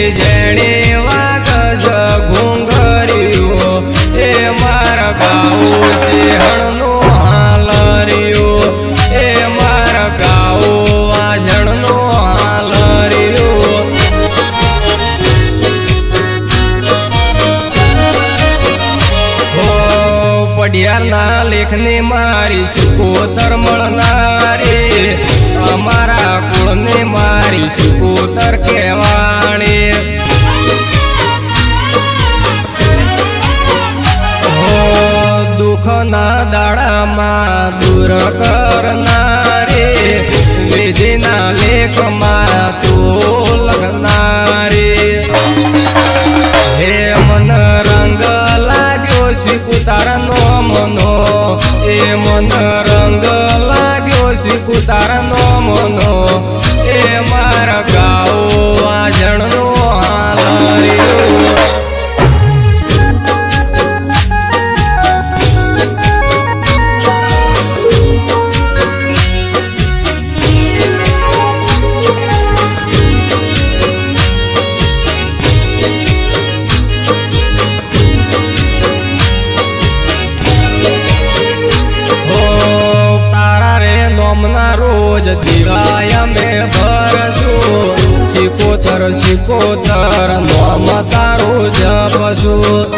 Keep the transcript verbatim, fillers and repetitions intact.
जेणे वागज घूंघरियो ए मारा गाओ सिंहणनो हालरियो ए मारा गाओ आजणनो हालरियो हो पडियाना लेखने मारी सुकोतर मळनारे अमारा कुळने मारी सुकोतर केवाणी हो दुखना दाड़ा दूर करनारे विधिना लेख मा तो लगनारे हे मन रंग लाग्यो सिकुतारनो मनो ए मन रंग लाग्यो सिकुतारनो मनो ए मारा गाओ आजणनो हालरियो रोज दिवाय में भरसू चिकोतर चिकोतर नोम तारो जपसू